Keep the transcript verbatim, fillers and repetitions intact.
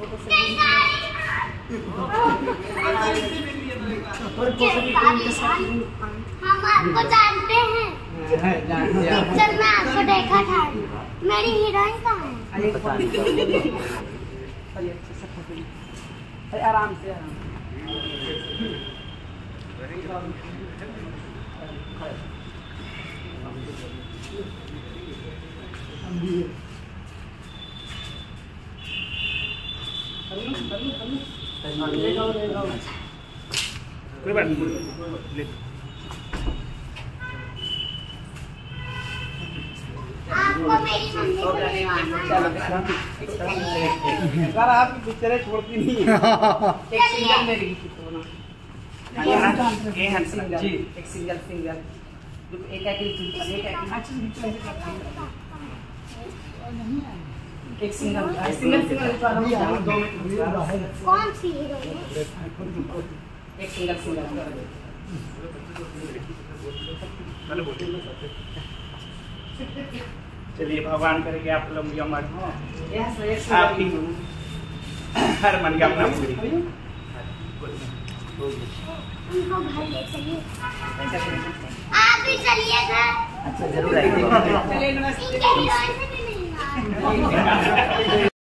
हम आपको जानते हैं। पिक्चर में आपको देखा था। मेरी हीरोइन कहाँ है? अरे आराम से आराम कोई बात नहीं। आपको मेरी मम्मी को यार आपकी पिक्चरें छोड़ती नहीं है। एक सिंगल मेरी ये हन सिंगल जी एक सिंगल सिंगल एक एक एक एक सिंगल सिंगल सिंगल दो में कौन सी हीरोइन? एक सिंगल सिंगल चलिए भगवान करेंगे आप लोग अमर हो आपकी हर मन का अपना पूरी उनको घर ले चलिए। आप भी चलिएगा। अच्छा जरूर आएंगे। इनके हीरोइन से भी मिलना।